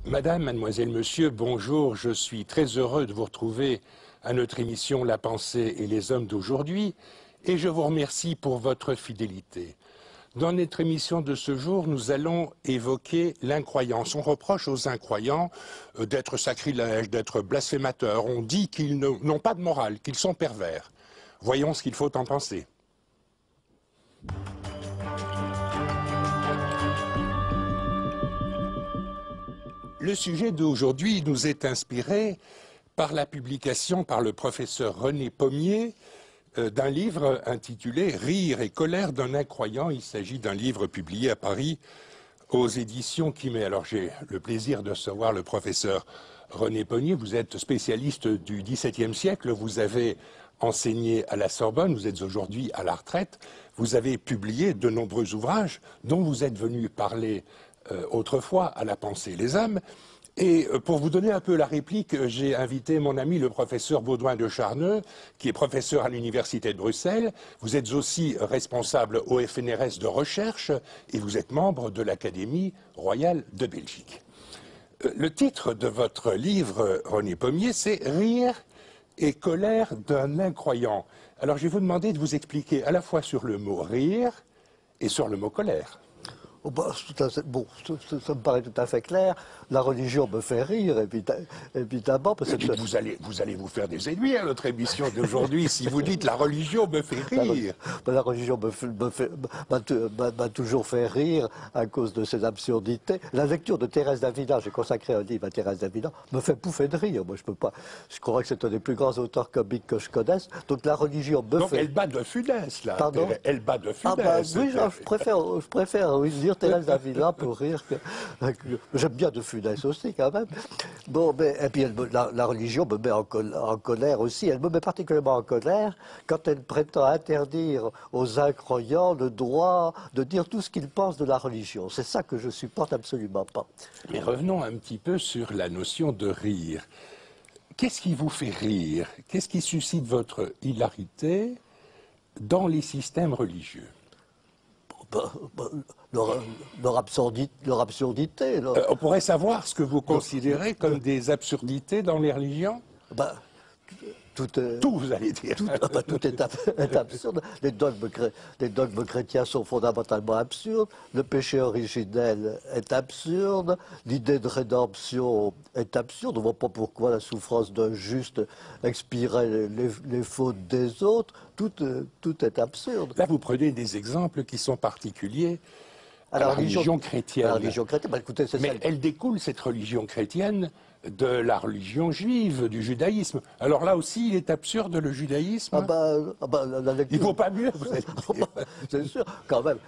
Madame, mademoiselle, monsieur, bonjour. Je suis très heureux de vous retrouver à notre émission La pensée et les hommes d'aujourd'hui et je vous remercie pour votre fidélité. Dans notre émission de ce jour, nous allons évoquer l'incroyance. On reproche aux incroyants d'être sacrilèges, d'être blasphémateurs. On dit qu'ils n'ont pas de morale, qu'ils sont pervers. Voyons ce qu'il faut en penser. Le sujet d'aujourd'hui nous est inspiré par la publication par le professeur René Pommier d'un livre intitulé « Rire et colère d'un incroyant ». Il s'agit d'un livre publié à Paris aux éditions Quimet. Alors j'ai le plaisir de recevoir le professeur René Pommier. Vous êtes spécialiste du XVIIe siècle, vous avez enseigné à la Sorbonne, vous êtes aujourd'hui à la retraite. Vous avez publié de nombreux ouvrages dont vous êtes venu parler autrefois à La pensée et les hommes. Et pour vous donner un peu la réplique, j'ai invité mon ami le professeur Baudouin de Charneux, qui est professeur à l'Université de Bruxelles. Vous êtes aussi responsable au FNRS de recherche et vous êtes membre de l'Académie royale de Belgique. Le titre de votre livre, René Pommier, c'est « Rire et colère d'un incroyant ». Alors je vais vous demander de vous expliquer à la fois sur le mot « rire » et sur le mot « colère ». Oh bah, bon, ça me paraît tout à fait clair. La religion me fait rire, évidemment. Parce que vous allez vous faire des ennemis à notre émission d'aujourd'hui si vous dites la religion me fait rire. La religion m'a toujours fait rire à cause de ses absurdités. La lecture de Thérèse d'Avila, j'ai consacré un livre à Thérèse d'Avila, me fait pouffer de rire. Moi, je peux pas. Je crois que c'est un des plus grands auteurs comiques que je connaisse. Donc la religion me fait. Elle bat de Funès, là. Pardon. Elle bat de Funès. Ah bah, oui, je préfère oui, lire Thérèse d'Avila pour rire. J'aime bien de Funès aussi, quand même. Bon, mais, et puis la religion me met en colère aussi. Elle me met particulièrement en colère quand elle prétend interdire aux incroyants le droit de dire tout ce qu'ils pensent de la religion. C'est ça que je supporte absolument pas. Mais revenons un petit peu sur la notion de rire. Qu'est-ce qui vous fait rire? Qu'est-ce qui suscite votre hilarité dans les systèmes religieux? Leur absurdité. On pourrait savoir ce que vous considérez comme des absurdités dans les religions? Tout, vous allez dire. Tout est absurde. Les dogmes chrétiens sont fondamentalement absurdes. Le péché originel est absurde. L'idée de rédemption est absurde. On ne voit pas pourquoi la souffrance d'un juste expierait les fautes des autres. Tout est absurde. Là, vous prenez des exemples qui sont particuliers à la religion chrétienne. La religion chrétienne, écoutez, mais elle découle, cette religion chrétienne, de la religion juive, du judaïsme. Alors là aussi, il est absurde, le judaïsme. La lecture... Il ne vaut pas mieux, vous allez dire. C'est sûr, quand même.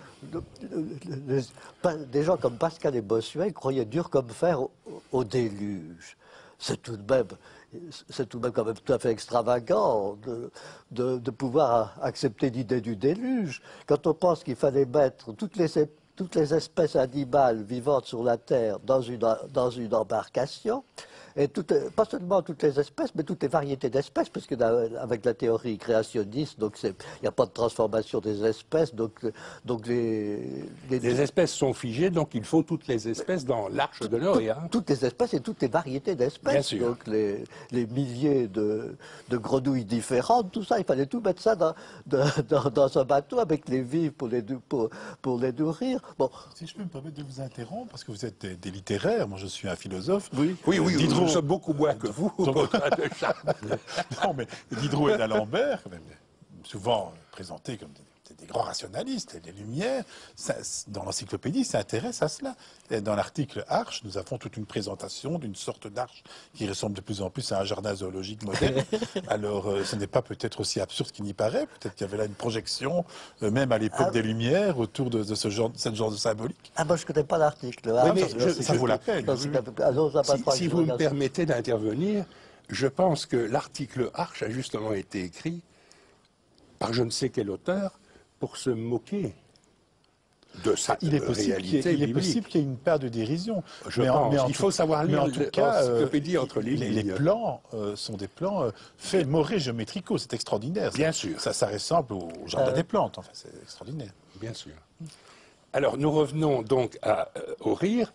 Des gens comme Pascal et Bossuet croyaient dur comme fer au déluge. C'est tout de même quand même tout à fait extravagant de pouvoir accepter l'idée du déluge. Quand on pense qu'il fallait mettre toutes les espèces animales vivantes sur la Terre dans une embarcation, et pas seulement toutes les espèces, mais toutes les variétés d'espèces, parce que avec la théorie créationniste, donc il n'y a pas de transformation des espèces, donc les espèces sont figées, donc il faut toutes les espèces dans l'arche de Noé. Toutes les espèces et toutes les variétés d'espèces, donc les milliers de grenouilles différentes, tout ça, il fallait tout mettre ça dans un bateau avec les vives pour les nourrir. Bon. Si je peux me permettre de vous interrompre, parce que vous êtes des littéraires, moi je suis un philosophe. Oui, nous sommes beaucoup moins que vous. Non, mais Diderot et d'Alembert, souvent présentés comme des grands rationalistes, les Lumières, dans l'encyclopédie, s'intéresse à cela. Et dans l'article Arche, nous avons toute une présentation d'une sorte d'arche qui ressemble de plus en plus à un jardin zoologique moderne. Alors, ce n'est pas peut-être aussi absurde qu'il n'y paraît. Peut-être qu'il y avait là une projection, même à l'époque des Lumières, autour de ce genre de symbolique. Ah, moi, je ne connais pas l'article. Ça vaut la peine. Si vous me permettez d'intervenir, je pense que l'article Arche a justement été écrit par je ne sais quel auteur pour se moquer de cette réalité. Il est possible qu'il y ait une part de dérision. Il faut savoir lire l'encyclopédie entre les lignes. Les plans sont des plans faits morés géométricaux, c'est extraordinaire. Bien sûr. Ça ressemble au jardin des plantes, enfin, c'est extraordinaire. Bien sûr. Alors, nous revenons donc au rire.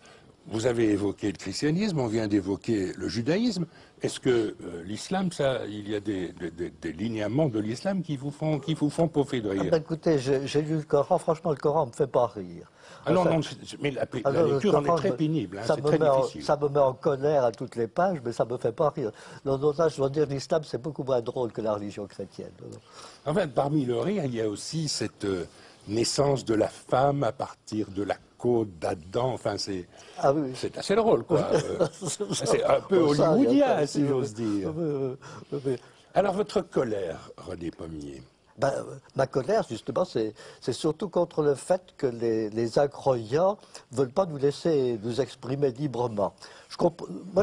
vous avez évoqué le christianisme, on vient d'évoquer le judaïsme. Est-ce que l'islam, il y a des linéaments de l'islam qui vous font pouffer de rire? Ah ben, écoutez, j'ai lu le Coran, franchement, le Coran me fait pas rire. Ah non, Enfin, non, mais la alors, lecture en est Coran, très pénible, hein, ça c'est me très met difficile. ça me met en colère à toutes les pages, mais ça me fait pas rire. Non, non, là, je dois dire, l'islam, c'est beaucoup moins drôle que la religion chrétienne. En fait, parmi le rire, il y a aussi cette naissance de la femme à partir de la côte d'Adam. Enfin, c'est assez drôle, quoi. C'est un peu hollywoodien, si j'ose dire. Alors, votre colère, René Pommier? Ben, ma colère, justement, c'est surtout contre le fait que les incroyants ne veulent pas nous laisser nous exprimer librement. Moi,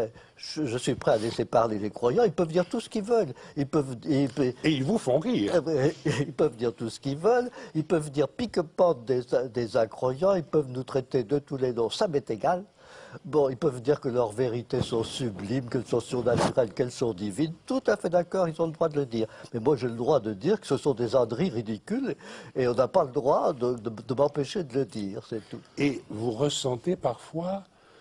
je suis prêt à laisser parler les croyants. Ils peuvent dire tout ce qu'ils veulent. Et ils vous font rire. Ils peuvent dire tout ce qu'ils veulent. Ils peuvent dire pique-pente des incroyants. Ils peuvent nous traiter de tous les noms. Ça m'est égal. Bon, ils peuvent dire que leurs vérités sont sublimes, qu'elles sont surnaturelles, qu'elles sont divines. Tout à fait d'accord, ils ont le droit de le dire. Mais moi, j'ai le droit de dire que ce sont des âneries ridicules et on n'a pas le droit de m'empêcher de le dire, c'est tout. Et vous ressentez parfois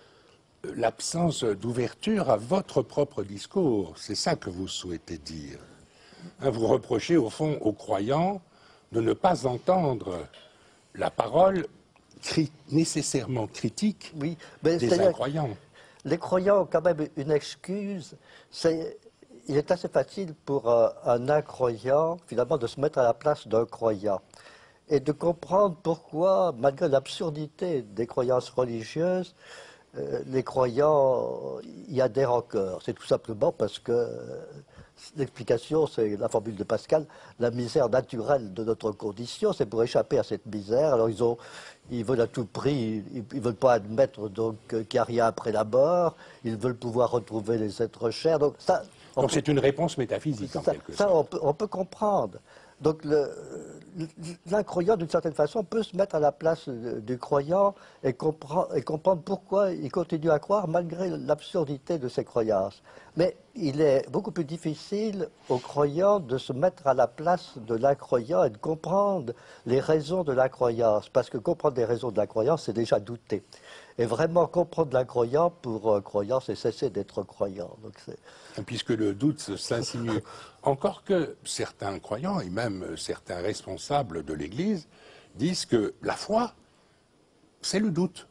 l'absence d'ouverture à votre propre discours. C'est ça que vous souhaitez dire. Hein, vous reprochez, au fond, aux croyants de ne pas entendre la parole nécessairement critique des incroyants. Les croyants ont quand même une excuse. Il est assez facile pour un incroyant, finalement, de se mettre à la place d'un croyant et de comprendre pourquoi, malgré l'absurdité des croyances religieuses, les croyants y adhèrent encore. C'est tout simplement parce que l'explication, c'est la formule de Pascal, la misère naturelle de notre condition, c'est pour échapper à cette misère. Alors ils veulent à tout prix, ils veulent pas admettre donc qu'il n'y a rien après la mort, ils veulent pouvoir retrouver les êtres chers. Donc c'est une réponse métaphysique en quelque sorte. Ça, on peut comprendre. Donc l'incroyant, d'une certaine façon, peut se mettre à la place du croyant et comprendre pourquoi il continue à croire malgré l'absurdité de ses croyances. Mais il est beaucoup plus difficile au croyant de se mettre à la place de l'incroyant et de comprendre les raisons de la croyance. Parce que comprendre les raisons de la croyance, c'est déjà douter. Et vraiment comprendre l'incroyant pour un croyant, c'est cesser d'être croyant. Donc puisque le doute s'insinue. Encore que certains croyants, et même certains responsables de l'Église, disent que la foi, c'est le doute.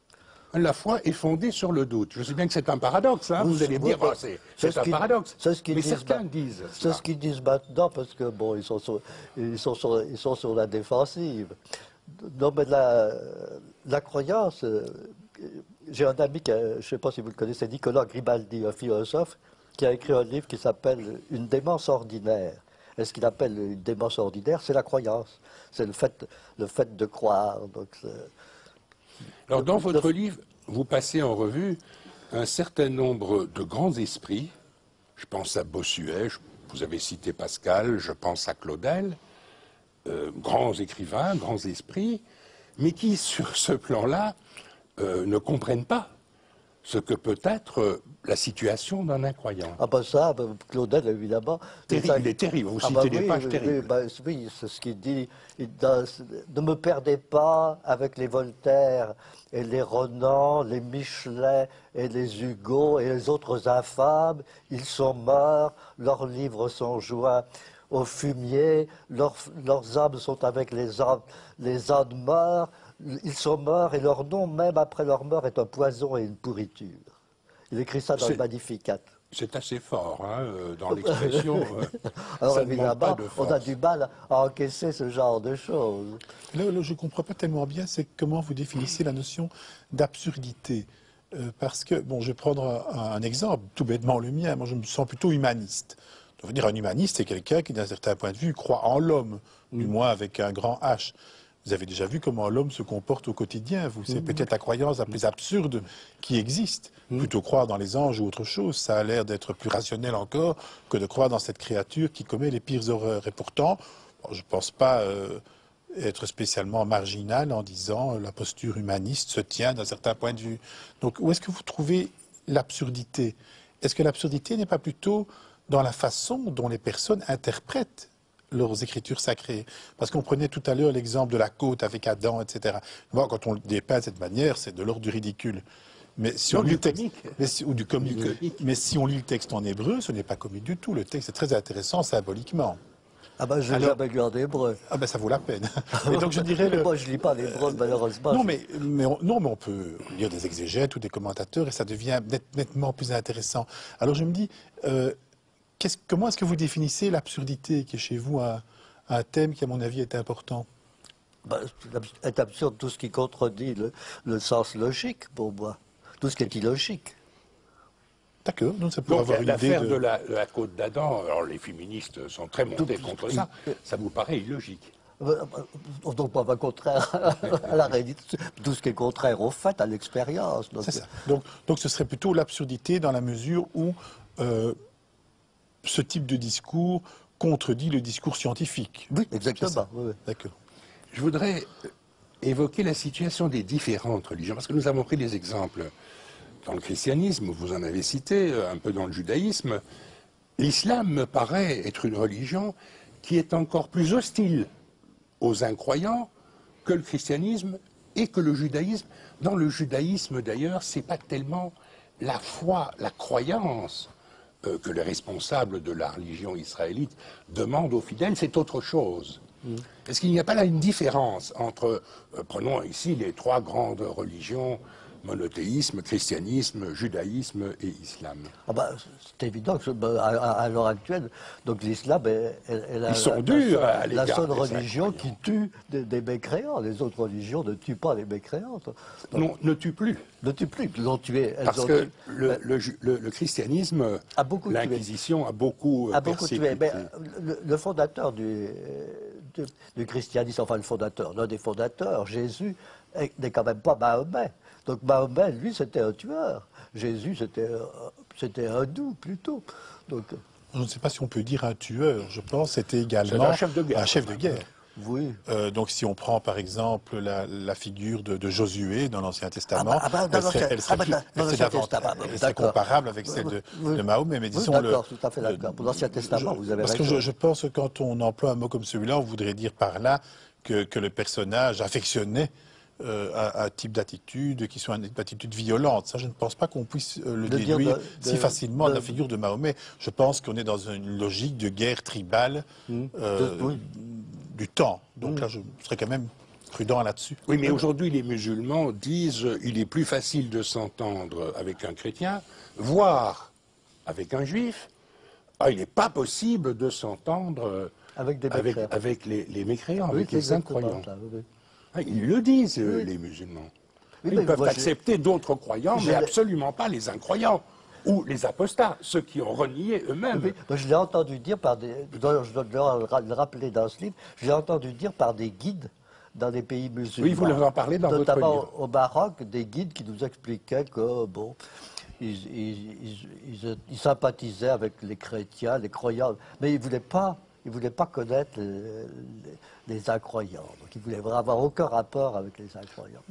La foi est fondée sur le doute. Je sais bien que c'est un paradoxe, hein, vous allez me dire, c'est un paradoxe. Mais certains disent c'est ce qu'ils disent maintenant, parce que, bon, ils sont sur la défensive. Non, mais la croyance... J'ai un ami, je ne sais pas si vous le connaissez, Nicolas Grimaldi, un philosophe, qui a écrit un livre qui s'appelle « Une démence ordinaire ». Et ce qu'il appelle une démence ordinaire, c'est la croyance. C'est le fait de croire. Donc alors, dans votre livre, vous passez en revue un certain nombre de grands esprits. Je pense à Bossuet, vous avez cité Pascal, je pense à Claudel, grands écrivains, grands esprits, mais qui, sur ce plan-là, ne comprennent pas ce que peut être la situation d'un incroyant. Ah ben ça, Claudel, évidemment... Il est terrible, vous citez des pages terribles. Oui, c'est ce qu'il dit. Ne me perdez pas avec les Voltaire et les Renan, les Michelet et les Hugo et les autres infâmes. Ils sont morts, leurs livres sont joints au fumier, leurs âmes sont avec les ânes morts. Ils sont morts et leur nom, même après leur mort, est un poison et une pourriture. Il écrit ça dans le Magnificat. C'est assez fort, hein, dans l'expression. Alors évidemment, on a du mal à encaisser ce genre de choses. Là, je ne comprends pas tellement bien, c'est comment vous définissez la notion d'absurdité. Parce que, bon, je vais prendre un exemple, tout bêtement le mien. Moi, je me sens plutôt humaniste. Je veux dire, un humaniste, c'est quelqu'un qui, d'un certain point de vue, croit en l'homme, du moins avec un grand H. Vous avez déjà vu comment l'homme se comporte au quotidien. C'est peut-être la croyance la plus absurde qui existe. Plutôt croire dans les anges ou autre chose, ça a l'air d'être plus rationnel encore que de croire dans cette créature qui commet les pires horreurs. Et pourtant, je ne pense pas être spécialement marginal en disant la posture humaniste se tient d'un certain point de vue. Donc, où est-ce que vous trouvez l'absurdité? Est-ce que l'absurdité n'est pas plutôt dans la façon dont les personnes interprètent leurs écritures sacrées. Parce qu'on prenait tout à l'heure l'exemple de la côte avec Adam, etc. Moi, quand on le dépeint de cette manière, c'est de l'ordre du ridicule. Mais si on lit le texte, ou du comique. Mais si on lit le texte en hébreu, ce n'est pas comique du tout. Le texte est très intéressant symboliquement. Ah ben, je l'ai jamais lu en hébreu. Ah ben, ça vaut la peine. Et donc, je dirais... Moi, je lis pas l'hébreu, malheureusement. Non, mais on peut lire des exégètes ou des commentateurs et ça devient nettement plus intéressant. Alors, je me dis, comment est-ce que vous définissez l'absurdité qui est chez vous un thème qui, à mon avis, est important? C'est absurde tout ce qui contredit le sens logique, pour moi. Tout ce qui est illogique. D'accord, donc ça peut avoir une idée l'affaire de... de la côte d'Adam, alors les féministes sont très montés contre ça, ça vous paraît illogique? Donc, pas contraire à la réalité, tout ce qui est contraire au fait, à l'expérience. C'est ça. Donc ce serait plutôt l'absurdité dans la mesure où ce type de discours contredit le discours scientifique. Oui, exactement. Oui. D'accord. Je voudrais évoquer la situation des différentes religions, parce que nous avons pris des exemples dans le christianisme, vous en avez cité, un peu dans le judaïsme. L'islam me paraît être une religion qui est encore plus hostile aux incroyants que le christianisme et que le judaïsme. Dans le judaïsme, d'ailleurs, c'est pas tellement la foi, la croyance que les responsables de la religion israélite demandent aux fidèles, c'est autre chose. Est-ce qu'il n'y a pas là une différence entre, prenons ici les trois grandes religions, monothéisme, christianisme, judaïsme et islam? C'est évident que à l'heure actuelle, donc l'islam est Ils sont durs à l'égard la seule des religion qui tue des mécréants. Les autres religions ne tuent pas les mécréants. Non, ne tuent plus. Ne tuent plus, ils l'ont tué. Parce que le christianisme, l'Inquisition a beaucoup persécuté. tué. Mais le fondateur du christianisme, enfin le fondateur, l'un des fondateurs, Jésus, n'est quand même pas Mahomet. Donc Mahomet, lui, c'était un tueur. Jésus, c'était un doux, plutôt. Donc, je ne sais pas si on peut dire un tueur. Je pense que c'était également un chef de guerre. Oui. Donc si on prend par exemple la figure de Josué dans l'Ancien Testament, elle serait comparable avec celle de Mahomet. Mais disons d'accord, tout à fait d'accord. Pour l'Ancien Testament, vous avez raison. Parce que je pense que quand on emploie un mot comme celui-là, on voudrait dire par là que le personnage affectionnait un type d'attitude qui soit une attitude violente. Ça, je ne pense pas qu'on puisse le déduire si facilement de la figure de Mahomet. Je pense qu'on est dans une logique de guerre tribale du temps. Donc là, je serais quand même prudent là-dessus. Oui, mais aujourd'hui, les musulmans disent il est plus facile de s'entendre avec un chrétien, voire avec un juif. Il n'est pas possible de s'entendre avec les mécréants, avec les incroyants. Ils le disent, les musulmans. Ils peuvent accepter d'autres croyants, mais absolument pas les incroyants. Ou les apostats, ceux qui ont renié eux-mêmes. Je l'ai entendu dire je dois le rappeler dans ce livre, je l'ai entendu dire par des guides dans des pays musulmans. Oui, vous en parlez dans votre livre. Notamment au Maroc, des guides qui nous expliquaient que, ils sympathisaient avec les chrétiens, les croyants, mais ils ne voulaient pas connaître les incroyants. Donc ils ne voulaient vraiment avoir aucun rapport avec les incroyants.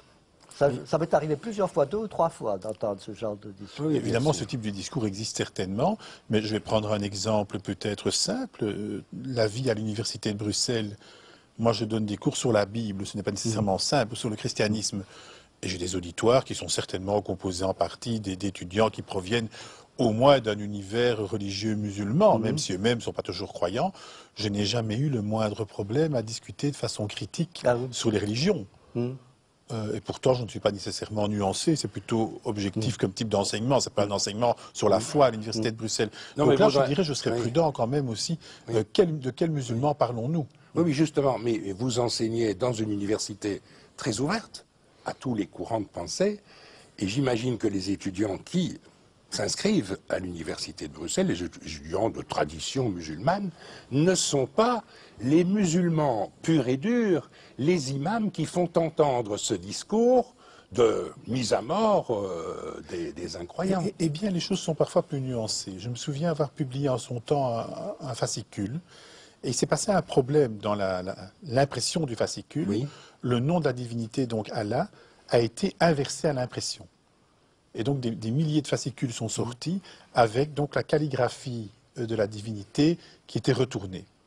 Ça m'est arrivé plusieurs fois, 2 ou 3 fois, d'entendre ce genre de discours. Oui, évidemment, ce type de discours existe certainement, mais je vais prendre un exemple peut-être simple. La vie à l'université de Bruxelles, moi je donne des cours sur la Bible, ce n'est pas nécessairement simple, sur le christianisme. Et j'ai des auditoires qui sont certainement composés en partie d'étudiants qui proviennent au moins d'un univers religieux musulman, même si eux-mêmes ne sont pas toujours croyants. Je n'ai jamais eu le moindre problème à discuter de façon critique sur les religions. Et pourtant, je ne suis pas nécessairement nuancé, c'est plutôt objectif comme type d'enseignement. C'est pas un enseignement sur la foi à l'université de Bruxelles. Donc là, je dirais, je serais prudent quand même aussi. De quels musulmans parlons-nous? Oui, justement, mais vous enseignez dans une université très ouverte à tous les courants de pensée, et j'imagine que les étudiants qui s'inscrivent à l'université de Bruxelles, les étudiants de tradition musulmane, ne sont pas les musulmans purs et durs, les imams qui font entendre ce discours de mise à mort des incroyants. Eh bien, les choses sont parfois plus nuancées. Je me souviens avoir publié en son temps un fascicule, et il s'est passé un problème dans l'impression du fascicule. Oui. Le nom de la divinité, donc Allah, a été inversé à l'impression. Et donc des milliers de fascicules sont sortis avec donc la calligraphie de la divinité qui était retournée.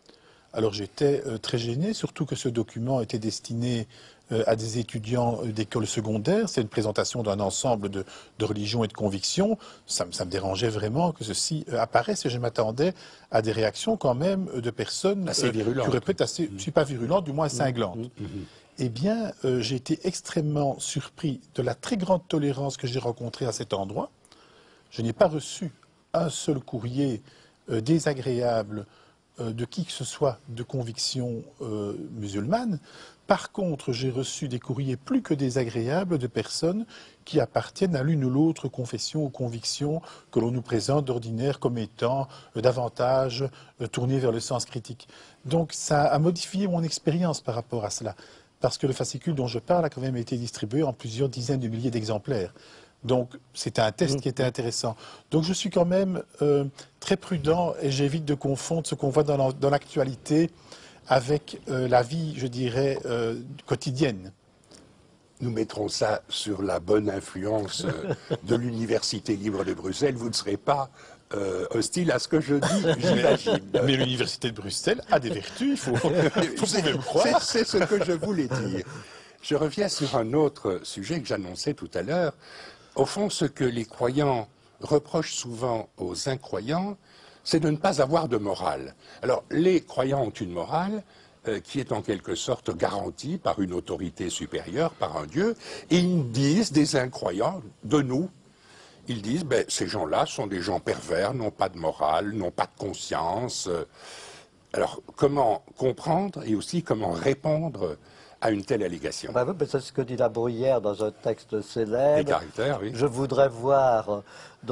Alors j'étais très gêné, surtout que ce document était destiné à des étudiants d'école secondaire. C'est une présentation d'un ensemble de religions et de convictions. Ça me dérangeait vraiment que ceci apparaisse et je m'attendais à des réactions quand même de personnes assez virulentes. qui auraient pu être assez, je ne suis pas virulente, du moins cinglantes. Eh bien, j'ai été extrêmement surpris de la très grande tolérance que j'ai rencontrée à cet endroit. Je n'ai pas reçu un seul courrier désagréable de qui que ce soit de conviction musulmane. Par contre, j'ai reçu des courriers plus que désagréables de personnes qui appartiennent à l'une ou l'autre confession ou conviction que l'on nous présente d'ordinaire comme étant davantage tournée vers le sens critique. Donc ça a modifié mon expérience par rapport à cela, parce que le fascicule dont je parle a quand même été distribué en plusieurs dizaines de milliers d'exemplaires. Donc, c'était un test qui était intéressant. Donc, je suis quand même très prudent et j'évite de confondre ce qu'on voit dans l'actualité avec la vie, je dirais, quotidienne. Nous mettrons ça sur la bonne influence de l'Université libre de Bruxelles. Vous ne serez pas hostile à ce que je dis, j'imagine. Mais l'Université de Bruxelles a des vertus, vous pouvez me croire. C'est ce que je voulais dire. Je reviens sur un autre sujet que j'annonçais tout à l'heure. Au fond, ce que les croyants reprochent souvent aux incroyants, c'est de ne pas avoir de morale. Alors, les croyants ont une morale qui est en quelque sorte garantie par une autorité supérieure, par un Dieu, et ils disent, des incroyants, de nous, ils disent, ben, ces gens-là sont des gens pervers, n'ont pas de morale, n'ont pas de conscience. Alors, comment comprendre et aussi comment répondre à une telle allégation? Ben oui, c'est ce que dit La Bruyère dans un texte célèbre. Les caractères, oui. Je voudrais voir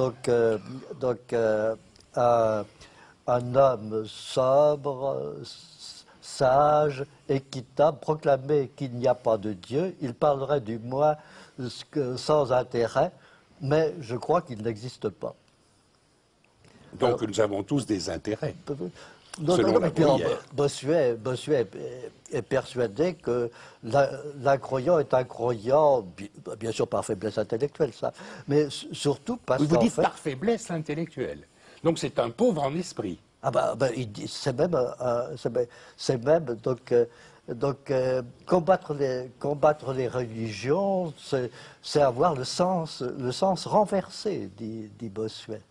un homme sobre, sage, équitable, proclamer qu'il n'y a pas de Dieu. Il parlerait du moins sans intérêt, mais je crois qu'il n'existe pas. Donc nous avons tous des intérêts. Non, selon non, la mais puis, Bruyère. Bossuet est persuadé que l'incroyant est un croyant, bien sûr par faiblesse intellectuelle, ça, mais surtout parce Oui, vous qu'en dites fait... par faiblesse intellectuelle. Donc c'est un pauvre en esprit. Ah c'est même combattre les religions, c'est avoir le sens renversé, dit Bossuet.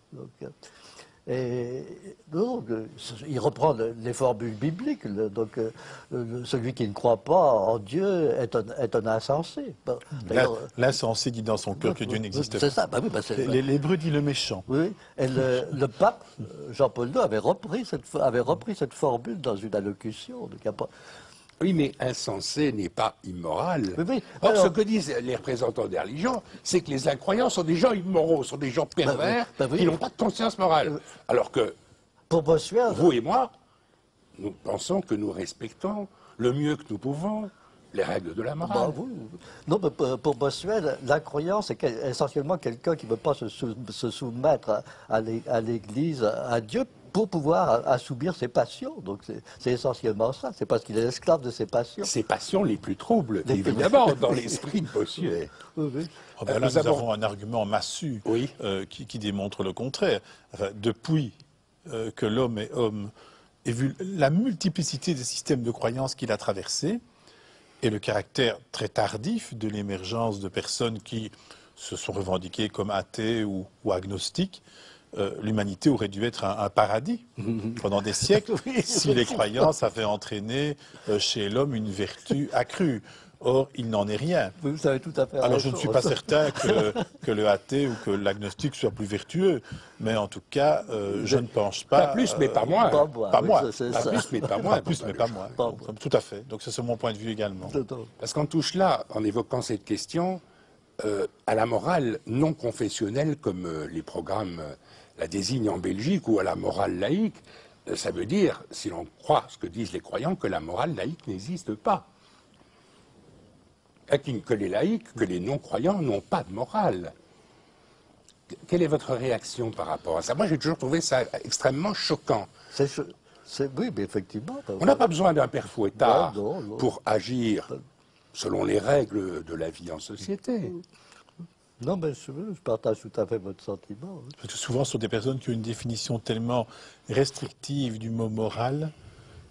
Il reprend les formules bibliques. Celui qui ne croit pas en Dieu est un insensé. L'insensé dit dans son cœur que Dieu n'existe pas. C'est ça. Oui, L'hébreu dit le méchant. Oui, et le pape Jean-Paul II avait repris cette formule dans une allocution. Donc, Oui, mais insensé n'est pas immoral. Oui. Or, ce que disent les représentants des religions, c'est que les incroyants sont des gens immoraux, sont des gens pervers, qui n'ont pas de conscience morale. Alors que, pour Bossuet, vous et moi, nous pensons que nous respectons le mieux que nous pouvons les règles de la morale. Non, mais pour Bossuet, l'incroyant, c'est essentiellement quelqu'un qui ne veut pas se soumettre à l'Église, à Dieu, pour pouvoir assouvir ses passions. Donc c'est essentiellement ça. C'est parce qu'il est esclave de ses passions. Ses passions les plus troubles, évidemment, dans l'esprit de Bossuet. Oui. Nous avons un argument massu qui démontre le contraire. Enfin, depuis que l'homme est homme, et vu la multiplicité des systèmes de croyances qu'il a traversés, et le caractère très tardif de l'émergence de personnes qui se sont revendiquées comme athées ou agnostiques, l'humanité aurait dû être un paradis pendant des siècles si les croyances avaient entraîné chez l'homme une vertu accrue. Or, il n'en est rien. Vous avez tout à fait Alors, raison. je ne suis pas certain que le athée ou que l'agnostique soit plus vertueux, mais en tout cas, je ne pense pas... Pas plus, mais pas moins. Pas moins. Pas plus, mais pas moins. Pas plus, mais pas moins. Tout à fait. Donc, c'est mon point de vue également. Parce qu'on touche là, en évoquant cette question, à la morale non confessionnelle, comme les programmes la désignent en Belgique, ou à la morale laïque. Ça veut dire, si l'on croit ce que disent les croyants, que la morale laïque n'existe pas. Que les laïcs, que les non-croyants n'ont pas de morale. Quelle est votre réaction par rapport à ça? Moi, j'ai toujours trouvé ça extrêmement choquant. Oui, mais effectivement. On n'a pas besoin d'un père fouettard Non. pour agir selon les règles de la vie en société. Non, mais je partage tout à fait votre sentiment. Parce que souvent, ce sont des personnes qui ont une définition tellement restrictive du mot moral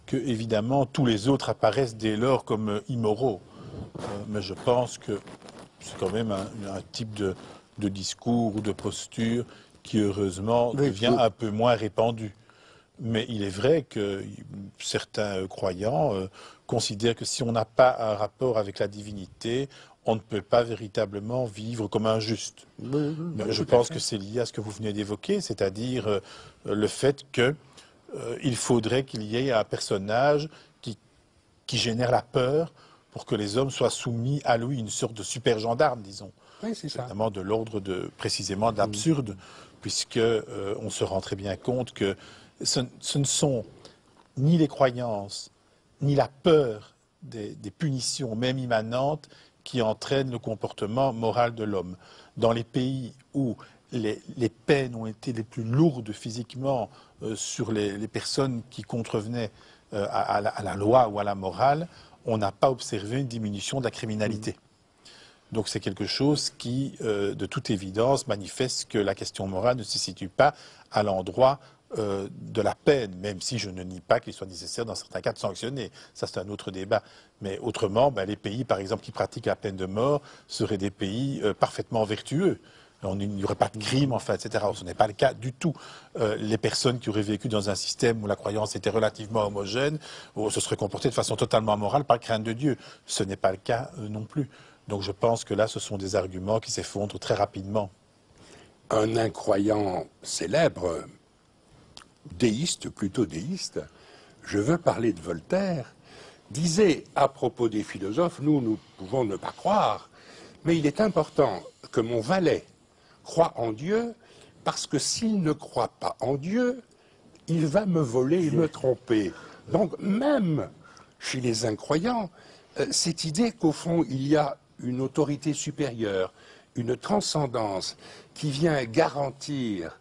que, évidemment, tous les autres apparaissent dès lors comme immoraux. Mais je pense que c'est quand même un type de discours ou de posture qui, heureusement, devient un peu moins répandu. Mais il est vrai que certains croyants considèrent que si on n'a pas un rapport avec la divinité, on ne peut pas véritablement vivre comme un juste. Je pense que c'est lié à ce que vous venez d'évoquer, c'est-à-dire le fait qu'il faudrait qu'il y ait un personnage qui génère la peur pour que les hommes soient soumis à lui, une sorte de super gendarme, disons. Oui, c'est ça. Notamment de l'ordre précisément de l'absurde, puisque on se rend très bien compte que ce ne sont ni les croyances, ni la peur des punitions, même immanentes, qui entraînent le comportement moral de l'homme. Dans les pays où les peines ont été les plus lourdes physiquement sur les personnes qui contrevenaient à la loi ou à la morale, on n'a pas observé une diminution de la criminalité. Donc c'est quelque chose qui, de toute évidence, manifeste que la question morale ne se situe pas à l'endroit de la peine, même si je ne nie pas qu'il soit nécessaire dans certains cas de sanctionner. Ça, c'est un autre débat. Mais autrement, les pays, par exemple, qui pratiquent la peine de mort seraient des pays parfaitement vertueux. Il n'y aurait pas de crime, enfin, etc. Ce n'est pas le cas du tout. Les personnes qui auraient vécu dans un système où la croyance était relativement homogène, se seraient comportées de façon totalement amorale par crainte de Dieu. Ce n'est pas le cas non plus. Donc je pense que là, ce sont des arguments qui s'effondrent très rapidement. Un incroyant célèbre, déiste, plutôt déiste, je veux parler de Voltaire, disait à propos des philosophes, nous pouvons ne pas croire, mais il est important que mon valet croit en Dieu, parce que s'il ne croit pas en Dieu, il va me voler et me tromper. Donc même chez les incroyants, cette idée qu'au fond il y a une autorité supérieure, une transcendance qui vient garantir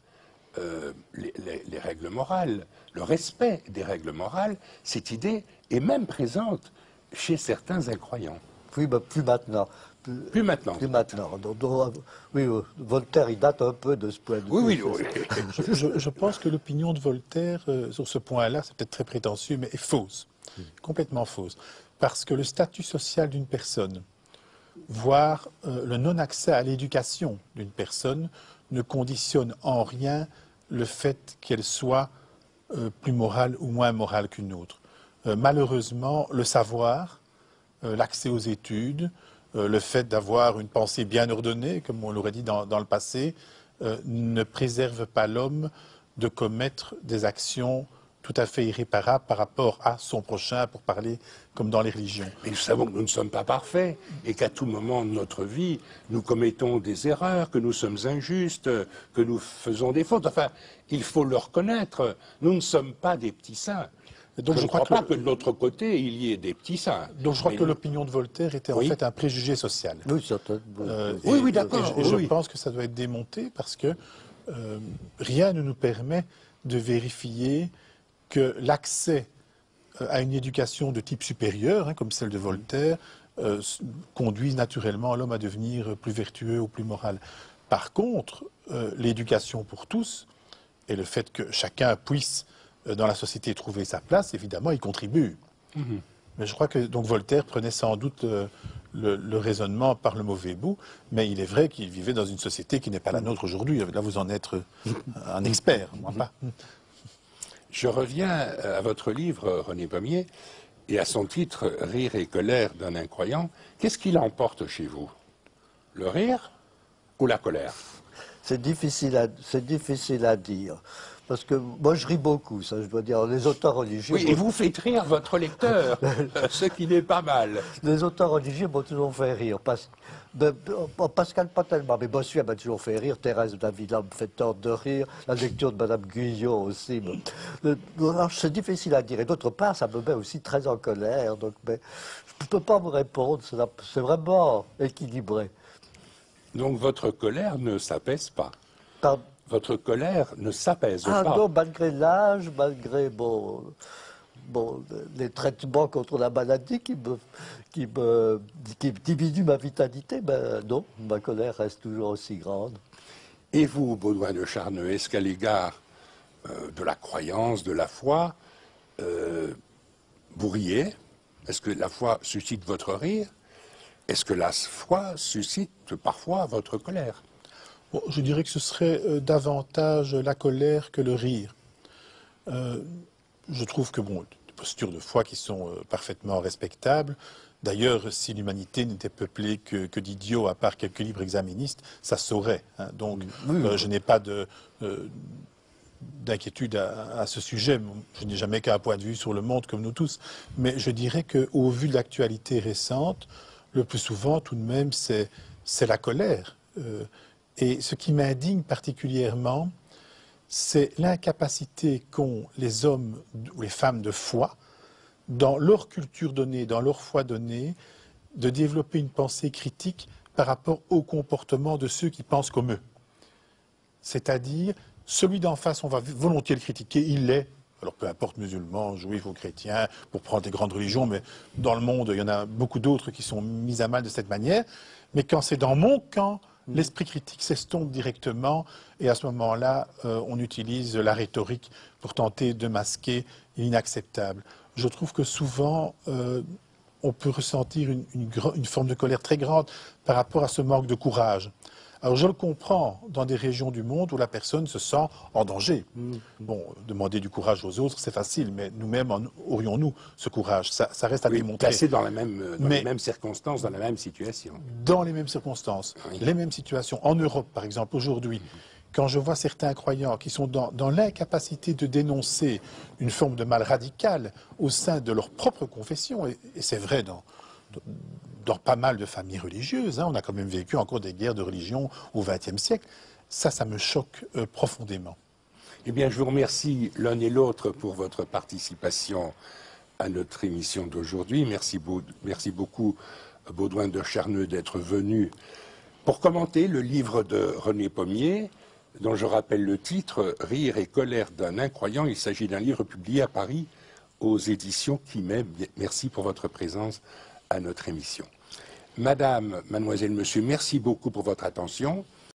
les règles morales, le respect des règles morales, cette idée est même présente chez certains incroyants. Oui, mais plus maintenant. Plus maintenant. Plus maintenant. Oui, Voltaire, il date un peu de ce point de vue. Oui. Je pense que l'opinion de Voltaire sur ce point-là, c'est peut-être très prétentieux, mais est fausse, complètement fausse. Parce que le statut social d'une personne, voire le non-accès à l'éducation d'une personne, ne conditionne en rien le fait qu'elle soit plus morale ou moins morale qu'une autre. Malheureusement, le savoir, l'accès aux études, le fait d'avoir une pensée bien ordonnée, comme on l'aurait dit dans le passé, ne préserve pas l'homme de commettre des actions tout à fait irréparables par rapport à son prochain, pour parler comme dans les religions. Mais nous savons que nous ne sommes pas parfaits et qu'à tout moment de notre vie, nous commettons des erreurs, que nous sommes injustes, que nous faisons des fautes. Enfin, il faut le reconnaître. Nous ne sommes pas des petits saints. Donc je ne crois pas que de l'autre côté, il y ait des petits saints. Donc je crois que l'opinion de Voltaire était en fait un préjugé social. Oui, certainement. Oui, d'accord. Et je pense que ça doit être démonté parce que rien ne nous permet de vérifier que l'accès à une éducation de type supérieur, comme celle de Voltaire, conduise naturellement l'homme à devenir plus vertueux ou plus moral. Par contre, l'éducation pour tous et le fait que chacun puisse dans la société trouver sa place, évidemment, il contribue. Mais je crois que donc Voltaire prenait sans doute le raisonnement par le mauvais bout, mais il est vrai qu'il vivait dans une société qui n'est pas la nôtre aujourd'hui. Là, vous en êtes un expert, moi pas. Je reviens à votre livre, René Pommier, et à son titre « Rire et colère d'un incroyant ». Qu'est-ce qui l'emporte chez vous? Le rire ou la colère? C'est difficile à dire. Parce que moi, je ris beaucoup, ça, je dois dire. Les auteurs religieux... Oui, et vous faites rire votre lecteur, ce qui n'est pas mal. Les auteurs religieux m'ont toujours fait rire. Pascal, pas tellement, mais Bossuet m'a toujours fait rire. Thérèse d'Avila me fait tort de rire. La lecture de Madame Guyot aussi. C'est difficile à dire. Et d'autre part, ça me met aussi très en colère. Donc, mais je ne peux pas vous répondre. C'est vraiment équilibré. Donc votre colère ne s'apaise pas. Pardon. Votre colère ne s'apaise pas. Ah non, malgré l'âge, malgré les traitements contre la maladie qui diminuent ma vitalité, ben non, ma colère reste toujours aussi grande. Et vous, Baudouin de Charneux, est-ce qu'à l'égard de la croyance, de la foi, vous riez. Est-ce que la foi suscite votre rire? Est-ce que la foi suscite parfois votre colère? Bon, je dirais que ce serait davantage la colère que le rire. Je trouve que, bon, des postures de foi qui sont parfaitement respectables. D'ailleurs, si l'humanité n'était peuplée que d'idiots, à part quelques libres exaministes, ça se saurait. Hein. Donc, je n'ai pas d'inquiétude à ce sujet. Je n'ai jamais qu'un point de vue sur le monde, comme nous tous. Mais je dirais qu'au vu de l'actualité récente, le plus souvent, tout de même, c'est la colère. Et ce qui m'indigne particulièrement, c'est l'incapacité qu'ont les hommes ou les femmes de foi, dans leur culture donnée, dans leur foi donnée, de développer une pensée critique par rapport au comportement de ceux qui pensent comme eux. C'est-à-dire, celui d'en face, on va volontiers le critiquer, il l'est. Alors peu importe, musulmans, juifs ou chrétiens, pour prendre des grandes religions, mais dans le monde, il y en a beaucoup d'autres qui sont mis à mal de cette manière. Mais quand c'est dans mon camp, l'esprit critique s'estompe directement, et à ce moment-là, on utilise la rhétorique pour tenter de masquer l'inacceptable. Je trouve que souvent, on peut ressentir une forme de colère très grande par rapport à ce manque de courage. Alors je le comprends dans des régions du monde où la personne se sent en danger. Bon, demander du courage aux autres, c'est facile, mais nous-mêmes, aurions-nous ce courage? Ça reste à démontrer. Placé dans les mêmes circonstances, dans la même situation. Dans les mêmes circonstances, oui. Les mêmes situations. En Europe, par exemple, aujourd'hui, quand je vois certains croyants qui sont dans l'incapacité de dénoncer une forme de mal radical au sein de leur propre confession, et c'est vrai dans pas mal de familles religieuses, hein, on a quand même vécu encore des guerres de religion au XXe siècle, ça me choque profondément. Eh bien, je vous remercie l'un et l'autre pour votre participation à notre émission d'aujourd'hui. Merci beaucoup, Baudouin de Charneux, d'être venu pour commenter le livre de René Pommier, dont je rappelle le titre, « Rire et colère d'un incroyant ». Il s'agit d'un livre publié à Paris aux éditions Quimet. Merci pour votre présence à notre émission. Madame, mademoiselle, monsieur, merci beaucoup pour votre attention.